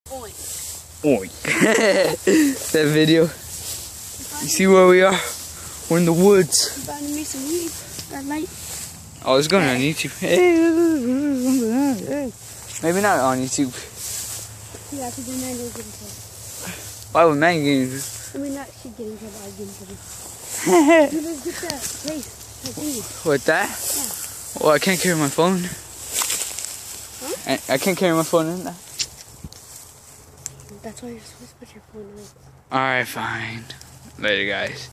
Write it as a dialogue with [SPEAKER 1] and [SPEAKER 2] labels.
[SPEAKER 1] Oink. Oink. That video. You see where we are? We're in the woods.
[SPEAKER 2] You finding me some weed that night?
[SPEAKER 1] Oh, it's going on YouTube. Hey. Maybe not on YouTube.
[SPEAKER 2] Yeah, because then Manny will get in trouble.
[SPEAKER 1] Why would Manny get in trouble?
[SPEAKER 2] I mean, not she get in trouble, I get in trouble. You just get that place, that thingy.
[SPEAKER 1] What, that?
[SPEAKER 2] Yeah.
[SPEAKER 1] Well, I can't carry my phone.
[SPEAKER 2] Huh?
[SPEAKER 1] I can't carry my phone in there.
[SPEAKER 2] That's why you're supposed to put your phone away.
[SPEAKER 1] Alright, fine. Later, guys.